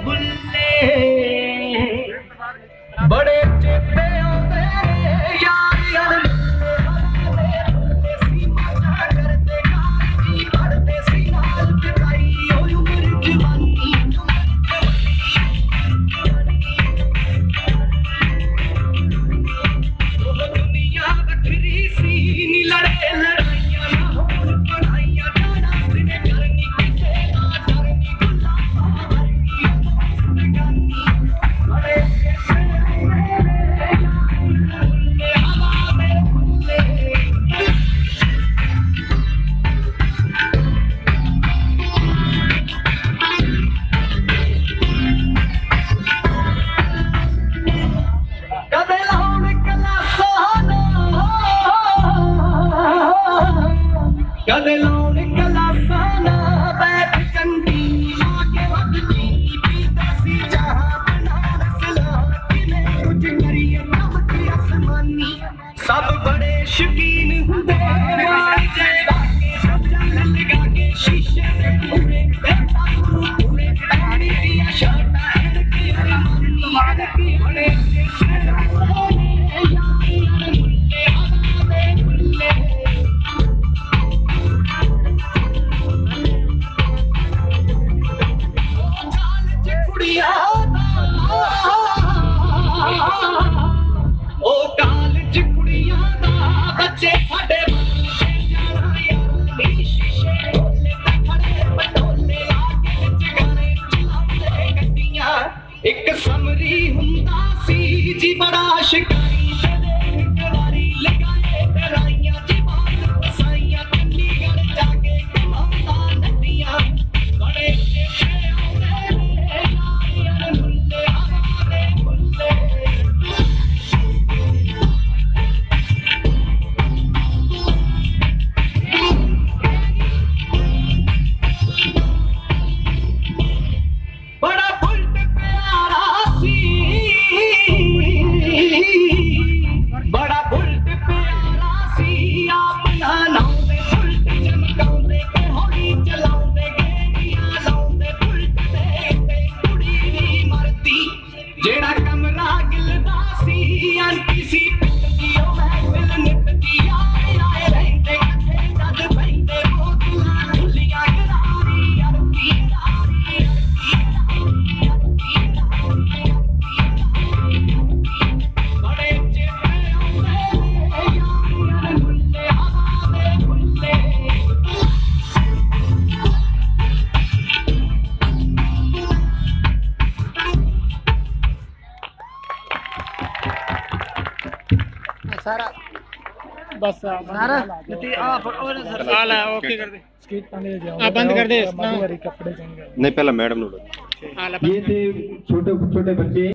बुल्ले बड़े चेते आउंदे यार यार कदे लाउन गलासाना बैठ कंडी आके वदनी पीता सी चाह बनान सलाह किने कुछ करिए रब की आसमानी सब बड़े शकीन हुंदे वाली जे लागे सब जान लगा के शीशे से पूरे पूरे पानी दिया शर्टा की अरमानी की बड़े ओ कालज कुड़ियां दा बच्चे साडे बच्चे जाना यार शीशे खोले ते खड़े पटोले आगे विच गाने चलांदे गड्डियां एक समरी हुंदा सी जी बड़ा शिकारी ते देख वारी लगाए डराइयां जी बात फसाइयां चंडीगढ़ जाके कमांदा नदियां बड़े बड़ा बुल्ट प्यारा सी अपना लाउंदे बुल्ट चमकाउंदे ते हौली चलाउंदे गेड़ियां लाउंदे बुल्ट ते कुड़ी दी मरदी जेड़ा कमरा गिलदा सी आंटी सी पिटदी ओ महफिल निपदी आए आए रहिंदे कथे जद बहिंदे बोतलां खुलियां गरारी अरती यारी बड़े सारा बस सारा नती और सर हाल है ओके कर दे स्कीट पाने जाओ बंद कर दे कपड़े नहीं पहला मैडम नो ये थे छोटे छोटे बच्चे।